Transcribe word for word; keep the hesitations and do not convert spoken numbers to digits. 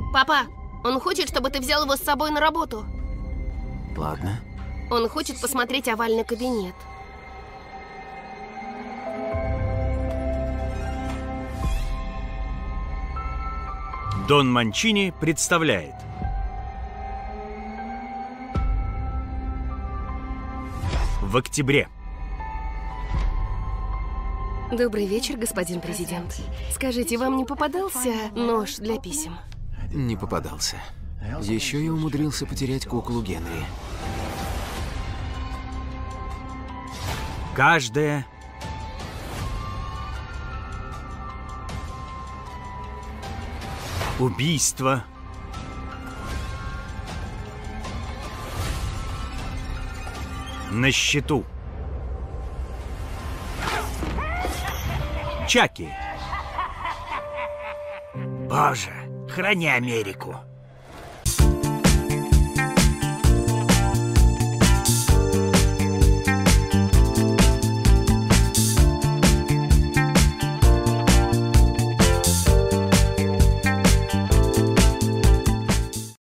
Папа, он хочет, чтобы ты взял его с собой на работу. Ладно. Он хочет посмотреть овальный кабинет. Дон Манчини представляет. В октябре. Добрый вечер, господин президент. Скажите, вам не попадался нож для писем? Не попадался. Еще я умудрился потерять куклу Генри. Каждое убийство на счету. Чаки. Боже, храни Америку.